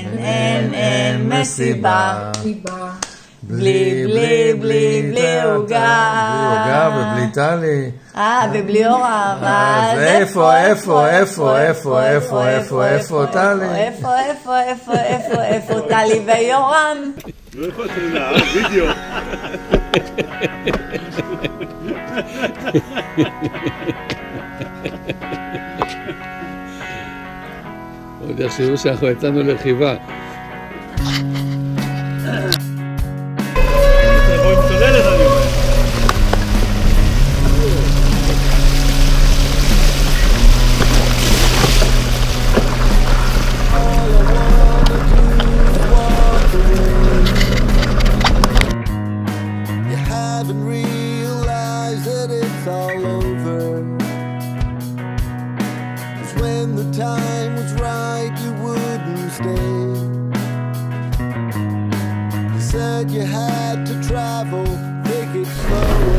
אין מסיבה. בלי עוגה. בלי עוגה ובלי טלי. ובלי אורם. אז איפה טלי? איפה טלי ויורם? לא יכול תמונה, וידאו. עוד יחשבו שאנחנו יצאנו לרכיבה. When the time was right, you wouldn't stay. You said you had to travel, take it slow.